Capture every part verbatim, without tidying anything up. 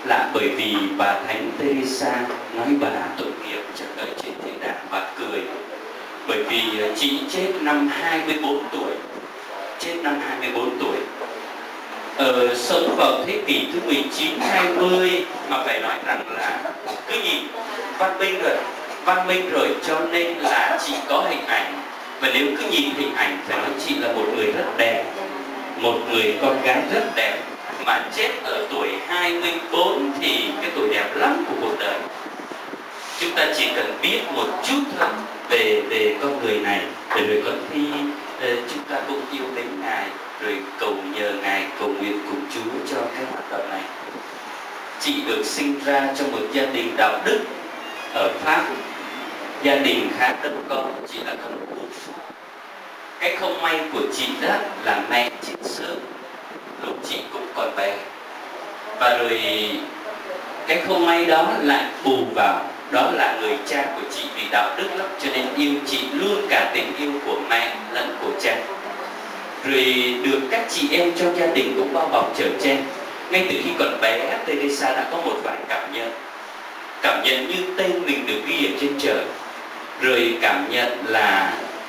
là bởi vì bà Thánh Teresa nói bà tội nghiệp chắc ở trên thiên đàng, bà cười. Bởi vì chị chết năm hai mươi bốn tuổi, chết năm hai mươi bốn tuổi, ờ, sống vào thế kỷ thứ mười chín hai mươi, mà phải nói rằng là cứ nhìn văn minh rồi, văn minh rồi cho nên là chị có hình ảnh. Và nếu cứ nhìn hình ảnh phải nói chị là một người rất đẹp, một người con gái rất đẹp, mà chết ở tuổi hai mươi bốn thì cái tuổi đẹp lắm của cuộc đời. Chúng ta chỉ cần biết một chút thôi về về con người này, để rồi có khi uh, chúng ta cũng yêu mến Ngài, rồi cầu nhờ Ngài, cầu nguyện cùng Chúa cho cái hoạt động này. Chị được sinh ra trong một gia đình đạo đức ở Pháp, gia đình khá đông con, chị là con út. Cái không may của chị đó là mẹ chết sớm lúc chị cũng còn bé, và rồi cái không may đó lại bù vào, đó là người cha của chị vì đạo đức lắm, cho nên yêu chị luôn cả tình yêu của mẹ lẫn của cha. Rồi được các chị em trong gia đình cũng bao bọc chở che. Ngay từ khi còn bé, Teresa đã có một vài cảm nhận. Cảm nhận như tên mình được ghi ở trên trời. Rồi cảm nhận là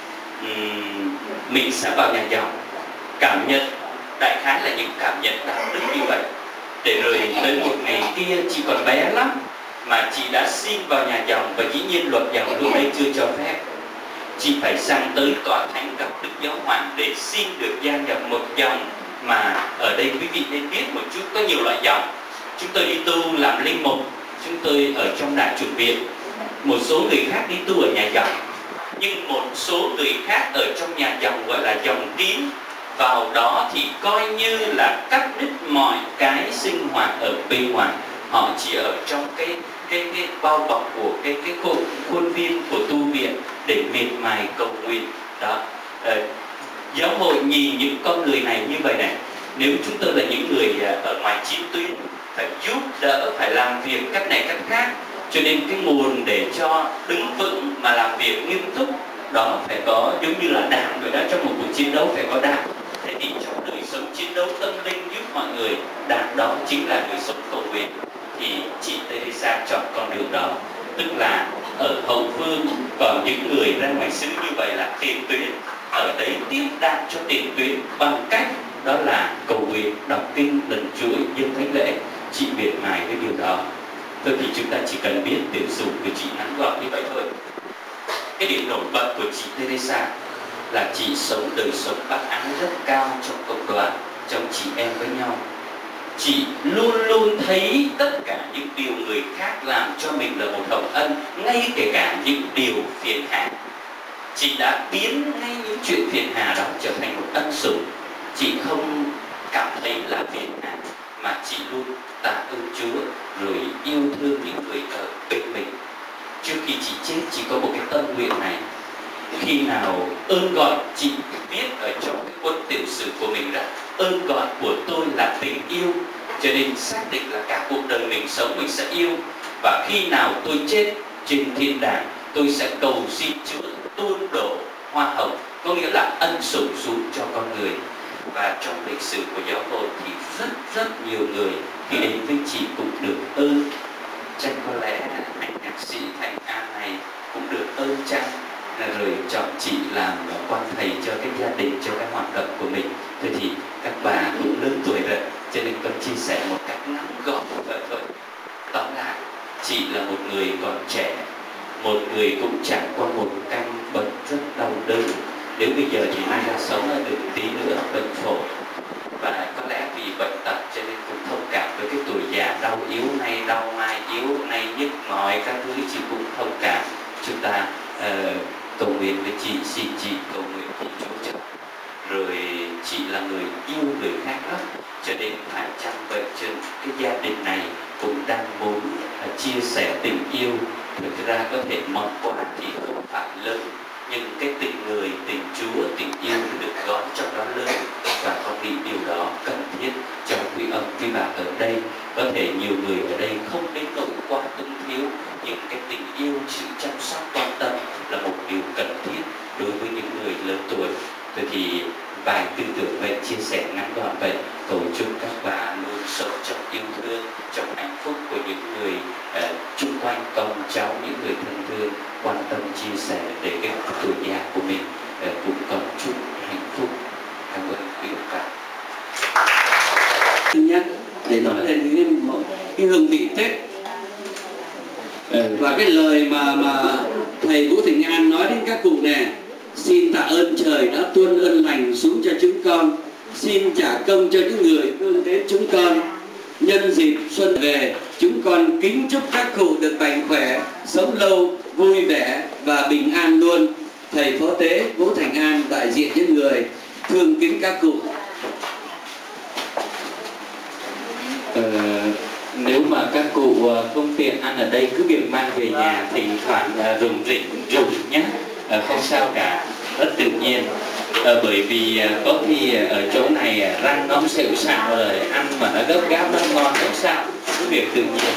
um, mình sẽ vào nhà giàu. Cảm nhận, đại khái là những cảm nhận đạo đức như vậy. Để rồi tới một ngày kia, chị còn bé lắm mà chị đã xin vào nhà dòng, và dĩ nhiên luật dòng lúc đấy chưa cho phép. Chị phải sang tới tòa thánh gặp Đức Giáo Hoàng để xin được gia nhập một dòng mà ở đây quý vị nên biết một chút, có nhiều loại dòng. Chúng tôi đi tu làm linh mục, chúng tôi ở trong đại chủng viện, một số người khác đi tu ở nhà dòng, nhưng một số người khác ở trong nhà dòng gọi là dòng tín. Vào đó thì coi như là cắt đứt mọi cái sinh hoạt ở bên ngoài. Họ chỉ ở trong cái cái cái bao bọc của cái cái khuôn, khuôn viên của tu viện để miệt mài cầu nguyện đó. Ờ, giáo hội nhìn những con người này như vậy này. Nếu chúng tôi là những người ở ngoài chiến tuyến, phải giúp đỡ, phải làm việc cách này cách khác, cho nên cái nguồn để cho đứng vững mà làm việc nghiêm túc đó phải có, giống như là đạn rồi đó, trong một cuộc chiến đấu phải có đạn. Thế thì trong đời sống chiến đấu tâm linh giúp mọi người, đạn đó chính là đời sống cầu nguyện. Thì chị Teresa chọn con đường đó, tức là ở hậu phương. Còn những người ra ngoài xứ như vậy là tiền tuyến, ở đấy tiếp đạn cho tiền tuyến bằng cách đó là cầu nguyện, đọc kinh, lần chuỗi, dâng thánh lễ. Chị miệt mài với điều đó. Thôi thì chúng ta chỉ cần biết tiểu sử của chị ngắn gọn như vậy thôi. Cái điểm nổi bật của chị Teresa là chị sống đời sống bác ái rất cao trong cộng đoàn, trong chị em với nhau. Chị luôn luôn thấy tất cả những điều người khác làm cho mình là một hồng ân, ngay kể cả những điều phiền hà. Chị đã biến ngay những chuyện phiền hà đó trở thành một ân sủng. Chị không cảm thấy là phiền hà, mà chị luôn tạ ơn Chúa, rồi yêu thương những người ở bên mình. Trước khi chị chết, chị có một cái tâm nguyện này. Khi nào ơn gọi, chị viết ở trong cái cuốn tiểu sử của mình là ơn gọi của tôi là tình yêu, cho nên xác định là cả cuộc đời mình sống mình sẽ yêu. Và khi nào tôi chết trên thiên đàng, tôi sẽ cầu xin Chúa tuôn đổ hoa hồng, có nghĩa là ân sủng xuống cho con người. Và trong lịch sử của giáo hội thì rất rất nhiều người khi đến với chị cũng được ơn. Chắc có lẽ anh nhạc sĩ Thành An này cũng được ơn chăng, rồi chọn chị làm quan thầy cho cái gia đình, cho cái hoạt động của mình. Thôi thì các bà cũng lớn tuổi rồi, cho nên con chia sẻ một cách ngắn gọn vậy thôi. Đó là chị là một người còn trẻ, một người cũng trải qua một căn bệnh rất đau đớn. Nếu bây giờ thì nay là sống ở được tí nữa bệnh phổi, và có lẽ vì bệnh tật cho nên cũng thông cảm với cái tuổi già đau yếu, nay đau mai yếu, nay nhức mỏi các thứ, chị cũng thông cảm. Chúng ta uh, cầu nguyện với chị, xin chị cầu nguyện với Chúa trợ. Rồi chị là người yêu người khác lắm, cho nên phải chăng vậy cho cái gia đình này cũng đang muốn uh, chia sẻ tình yêu. Thực ra có thể món quà thì không phải lớn, nhưng cái tình người, tình Chúa, tình yêu được gói trong đó lớn. Và con nghĩ điều đó cần thiết cho quý ông, quý bà ở đây. Có thể nhiều người ở đây không đến nỗi quá túng thiếu, nhưng cái tình yêu, sự chăm sóc, quan tâm là một điều cần thiết đối với những người lớn tuổi. Vậy thì vài tư tưởng vậy, chia sẻ ngắn gọn vậy. Cầu chúc các bà luôn sống trong yêu thương, trong hạnh phúc để nói lên cái, cái hương vị Tết. Và cái lời mà mà thầy Vũ Thành An nói đến các cụ này: xin tạ ơn trời đã tuôn ơn lành xuống cho chúng con, xin trả công cho những người thương đến chúng con. Nhân dịp xuân về, chúng con kính chúc các cụ được mạnh khỏe, sống lâu, vui vẻ và bình an luôn. Thầy Phó Tế Vũ Thành An đại diện những người thương kính các cụ. Ờ, nếu mà các cụ không tiện ăn ở đây, cứ việc mang về nhà thì thoảng rùng rỉnh rùng nhé, không sao cả, rất tự nhiên. Ờ, bởi vì có khi ở chỗ này răng nó xẹo xạo rồi, ăn mà nó gấp gáp nó ngon không sao, cứ việc tự nhiên.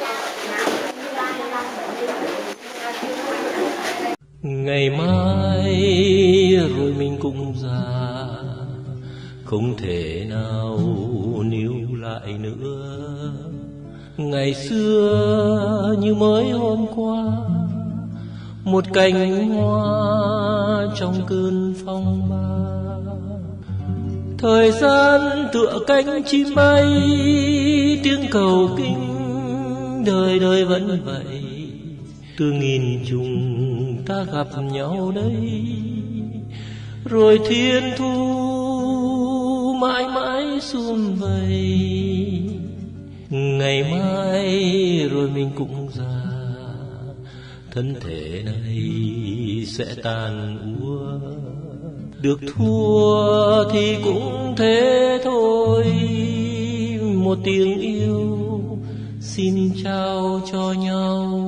Ngày mai rồi mình cũng già, không thể nào níu lại nữa. Ngày xưa như mới hôm qua, một cành hoa trong cơn phong ba. Thời gian tựa cánh chim bay, tiếng cầu kinh đời đời vẫn vậy. Từ nghìn trùng ta gặp nhau đây, rồi thiên thu mãi mãi sum vầy. Ngày mai rồi mình cũng già, thân thể này sẽ tàn úa. Được thua thì cũng thế thôi, một tiếng yêu xin trao cho nhau.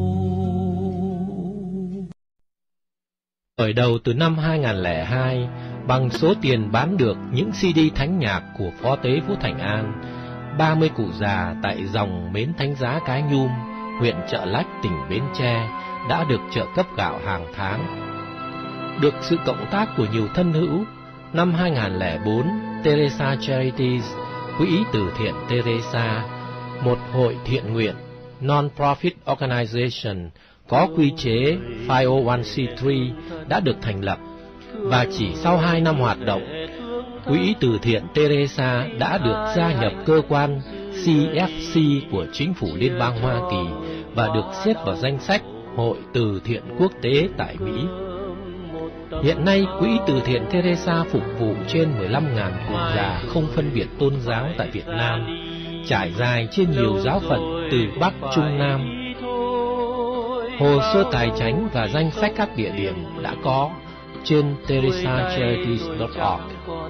Khởi đầu từ năm hai nghìn không trăm lẻ hai, bằng số tiền bán được những xê đê thánh nhạc của Phó Tế Vũ Thành An, ba mươi cụ già tại dòng Bến Thánh Giá Cái Nhum, huyện Chợ Lách, tỉnh Bến Tre đã được trợ cấp gạo hàng tháng. Được sự cộng tác của nhiều thân hữu, năm hai nghìn không trăm lẻ bốn, Teresa Charities, Quỹ Từ Thiện Teresa, một hội thiện nguyện non-profit organization có quy chế năm không một c ba đã được thành lập, và chỉ sau hai năm hoạt động, Quỹ Từ Thiện Teresa đã được gia nhập cơ quan xê ép xê của chính phủ Liên bang Hoa Kỳ và được xếp vào danh sách Hội Từ Thiện Quốc tế tại Mỹ. Hiện nay, Quỹ Từ Thiện Teresa phục vụ trên mười lăm nghìn cụ già không phân biệt tôn giáo tại Việt Nam, trải dài trên nhiều giáo phận từ Bắc Trung Nam. Hồ sơ tài chánh và danh sách các địa điểm đã có trên teresa charities chấm org.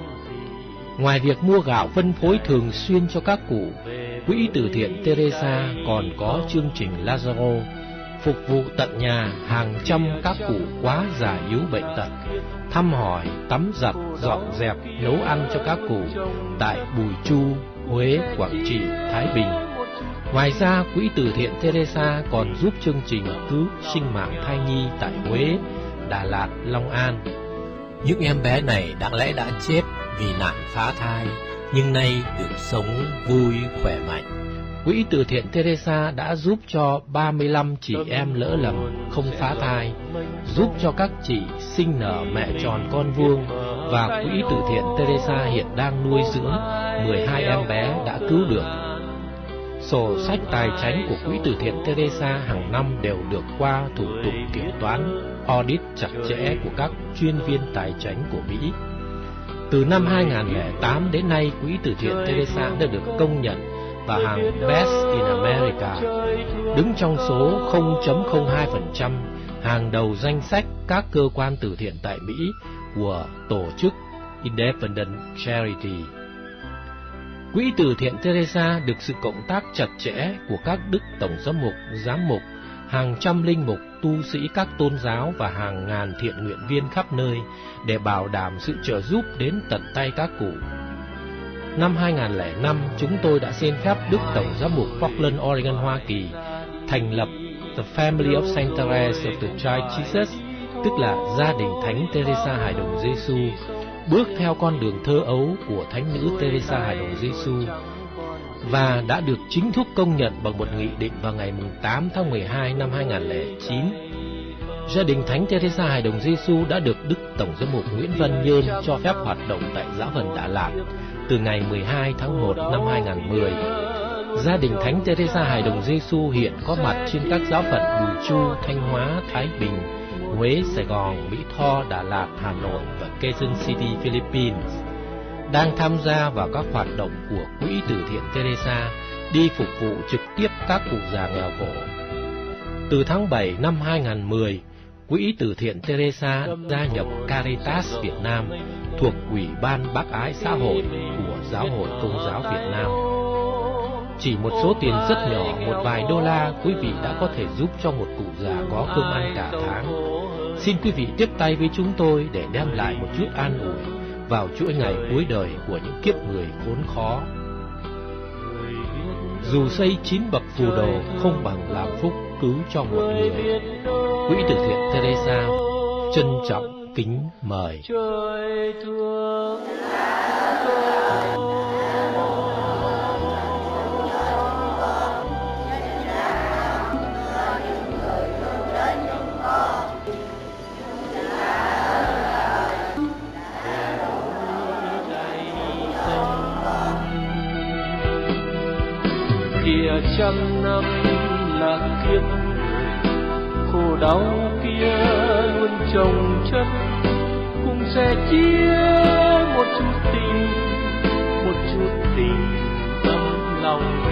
Ngoài việc mua gạo phân phối thường xuyên cho các cụ, Quỹ Từ Thiện Teresa còn có chương trình Lazaro, phục vụ tận nhà hàng trăm các cụ quá già yếu bệnh tật, thăm hỏi, tắm giặt, dọn dẹp, nấu ăn cho các cụ tại Bùi Chu, Huế, Quảng Trị, Thái Bình. Ngoài ra, Quỹ Từ Thiện Teresa còn giúp chương trình cứu sinh mạng thai nhi tại Huế, Đà Lạt, Long An. Những em bé này đáng lẽ đã chết vì nạn phá thai, nhưng nay được sống vui, khỏe mạnh. Quỹ Từ Thiện Teresa đã giúp cho ba mươi lăm chị em lỡ lầm không phá thai, giúp cho các chị sinh nở mẹ tròn con vuông, và Quỹ Từ Thiện Teresa hiện đang nuôi dưỡng mười hai em bé đã cứu được. Sổ sách tài chánh của Quỹ Từ Thiện Teresa hàng năm đều được qua thủ tục kiểm toán, audit chặt chẽ của các chuyên viên tài chánh của Mỹ. Từ năm hai nghìn không trăm lẻ tám đến nay, Quỹ Từ Thiện Teresa đã được công nhận vào hàng Best in America, đứng trong số không phẩy không hai phần trăm hàng đầu danh sách các cơ quan từ thiện tại Mỹ của tổ chức Independent Charity. Quỹ Từ Thiện Teresa được sự cộng tác chặt chẽ của các đức tổng giám mục, giám mục, hàng trăm linh mục, tu sĩ các tôn giáo và hàng ngàn thiện nguyện viên khắp nơi để bảo đảm sự trợ giúp đến tận tay các cụ. Năm hai nghìn không trăm lẻ năm, chúng tôi đã xin phép Đức Tổng giám mục Portland, Oregon, Hoa Kỳ thành lập The Family of Saint Teresa of the Child Jesus, tức là gia đình Thánh Teresa Hài Đồng Giêsu, bước theo con đường thơ ấu của Thánh nữ Teresa Hài Đồng Giêsu, và đã được chính thức công nhận bằng một nghị định vào ngày tám tháng mười hai năm hai nghìn không trăm lẻ chín. Gia đình Thánh Teresa Hài Đồng Giêsu đã được Đức Tổng giám mục Nguyễn Văn Nhơn cho phép hoạt động tại Giáo phận Đà Lạt từ ngày mười hai tháng một năm hai nghìn không trăm mười. Gia đình Thánh Teresa Hài Đồng Giêsu hiện có mặt trên các giáo phận Bùi Chu, Thanh Hóa, Thái Bình, Huế, Sài Gòn, Mỹ Tho, Đà Lạt, Hà Nội và Quezon City, Philippines, đang tham gia vào các hoạt động của Quỹ Từ thiện Teresa đi phục vụ trực tiếp các cụ già nghèo khổ. Từ tháng bảy năm hai nghìn không trăm mười, Quỹ Từ thiện Teresa gia nhập Caritas Việt Nam thuộc Ủy ban Bác ái xã hội của Giáo hội Công giáo Việt Nam. Chỉ một số tiền rất nhỏ, một vài đô la, quý vị đã có thể giúp cho một cụ già có cơm ăn cả tháng. Xin quý vị tiếp tay với chúng tôi để đem lại một chút an ủi vào chuỗi ngày cuối đời của những kiếp người khốn khó. Dù xây chín bậc phù đồ không bằng làm phúc cứu cho một người. Quỹ Từ thiện Teresa trân trọng kính mời. Kìa trăm năm là kiếp khổ đau kia luôn chồng chất, cũng sẽ chia một chút tình, một chút tình tâm lòng.